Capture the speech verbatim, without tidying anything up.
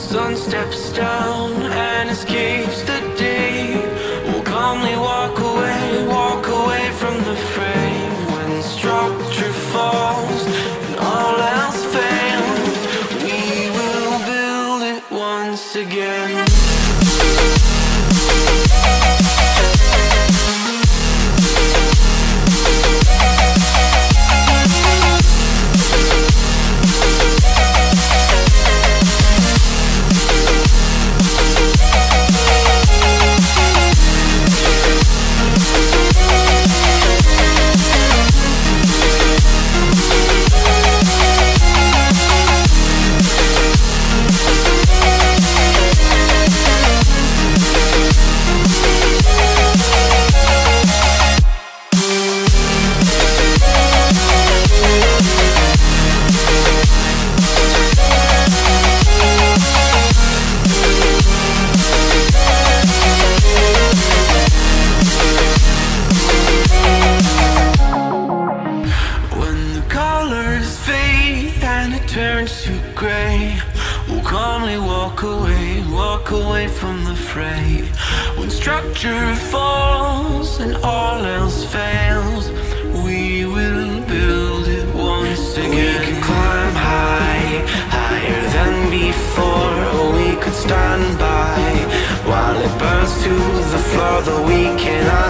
sun steps down and escapes the day. We'll calmly walk away, walk away from the fray. When structure falls and all else fails, we will build it once again. Turns to grey, we'll calmly walk away, walk away from the fray. When structure falls and all else fails, we will build it once again. We can climb high, higher than before, or we could stand by while it burns to the floor, though we cannot